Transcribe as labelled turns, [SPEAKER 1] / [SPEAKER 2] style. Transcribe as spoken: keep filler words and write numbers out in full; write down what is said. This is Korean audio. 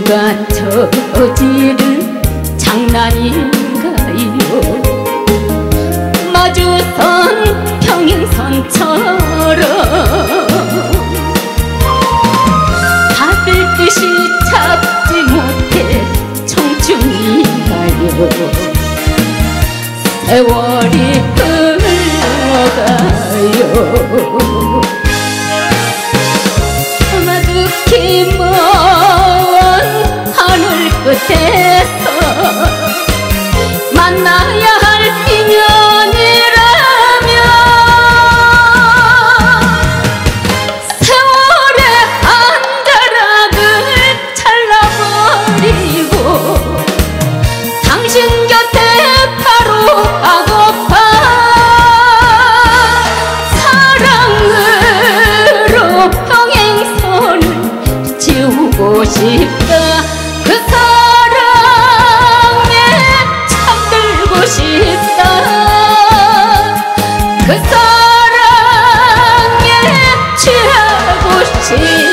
[SPEAKER 1] 누가 저지른 장난인가요? 마주선 평행선처럼 받을 듯이 잡지 못해 청춘인가요? 세월이 흘러가요. 가득히 먼 하늘 끝에서 만나야 할 인연이라면 세월의 한가락을 잘라버리고 당신 곁에 바로 가고파 사랑으로 평행선을 지우고 싶다. 그 사랑에 잠들고 싶다. 그 사랑에 취하고 싶다.